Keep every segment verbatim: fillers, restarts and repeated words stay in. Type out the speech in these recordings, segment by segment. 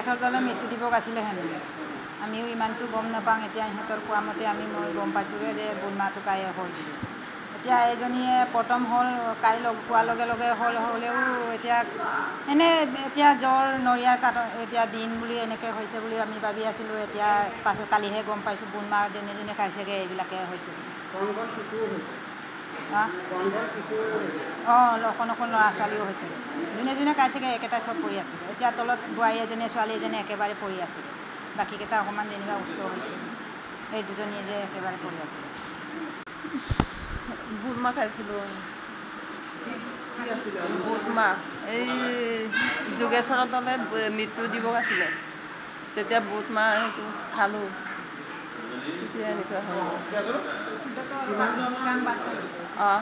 গেছৰ তলত মৃত্যু দিৱস আছিলে হেনো আমিও ইমানটো গম নাপাওঁ এতিয়া ইহঁতৰ কোৱা মতে আমি মই গম পাইছোঁগৈ যে বুঢ়ীমা ঢুকাই হ'ল এতিয়া এজনীয়ে প্ৰথম হ'ল কাই লগ পোৱাৰ লগে লগে হ'ল হ'লেও এতিয়া এনে এতিয়া জ্বৰ নৰিয়াৰ কাট এতিয়া দিন বুলি এনেকৈ হৈছে বুলি আমি ভাবি আছিলোঁ এতিয়া পাছত কালিহে গম পাইছোঁ বুঢ়ীমা যেনে যেনে খাইছেগৈ এইবিলাকে হৈছে অঁ অকণ অকণ ল'ৰা ছোৱালীও হৈছে যোনে যোনে খাইছেগৈ একেটা চব পৰি আছিলে এতিয়া তলত বোৱাৰী এজনী ছোৱালী এজনী একেবাৰে পৰি আছিলে বাকীকেইটা অকণমান যেনিবা সুস্থ হৈছে সেই দুজনীয়ে যে একেবাৰে পৰি আছিলে বুটমাহ খাইছিলোঁ বুটমাহ এই যোগেশ্বৰৰ তলত মৃত্যু দিৱস আছিলে তেতিয়া বুটমাহ সেইটো খালোঁ তেতিয়া এনেকুৱা হ'ল অঁ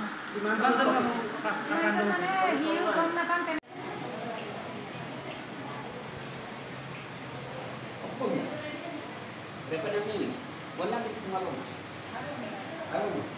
Depan yang ini, bola di rumah lo.